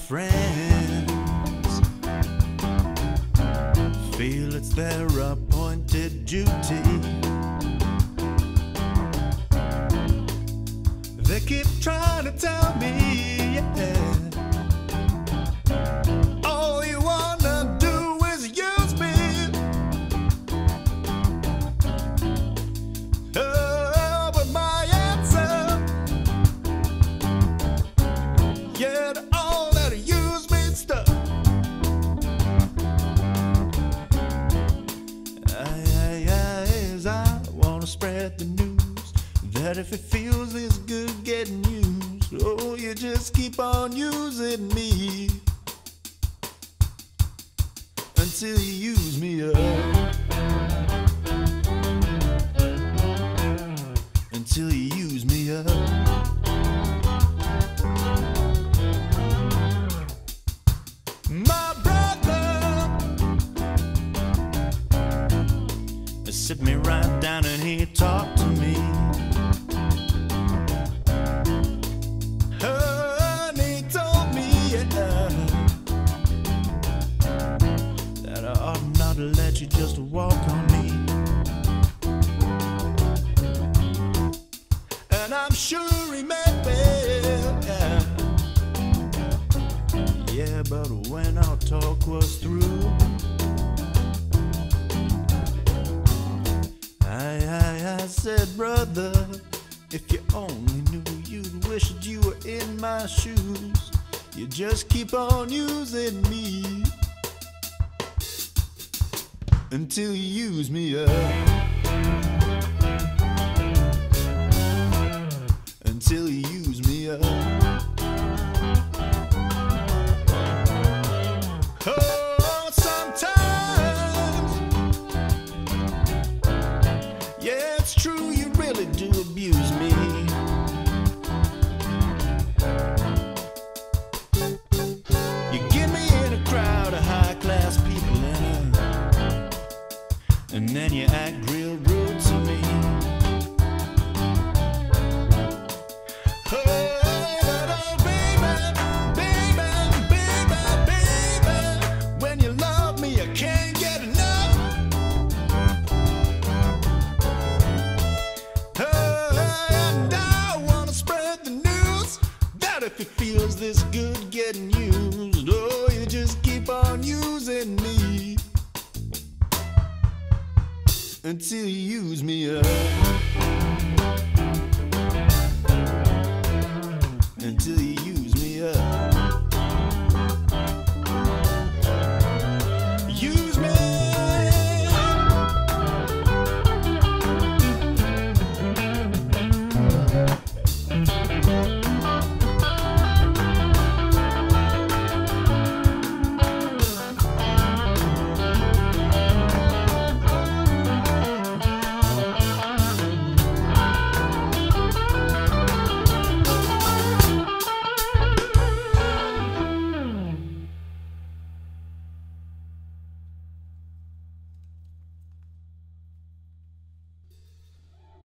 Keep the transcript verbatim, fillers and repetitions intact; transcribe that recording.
friends feel it's their appointed duty. They keep trying to tell me, yeah, all you wanna do is use me. Oh, but my answer, yeah, to all that use me stuff, I, I, I, is I wanna spread the news that if it feels this good getting used, oh, you just keep on using me until you use me up, until you use me up. My brother sit me right down and he talked to me. And he told me, yeah, that I ought not to let you just walk on me. And I'm sure he meant well, yeah, yeah, but when our talk was through, I, I, I said, brother, if you only knew, you'd wish that you were in my shoes. You just keep on using me until you use me up, until you use me up. Oh, sometimes, yeah, it's true, you really do abuse me. You get me in a crowd of high-class people and, and then you act real rude to me. Oh, but oh, baby, baby, baby, baby, when you love me, I can't get enough. And I wanna spread the news that if it feels this good getting used, oh, you just keep on using me until you use me up, until you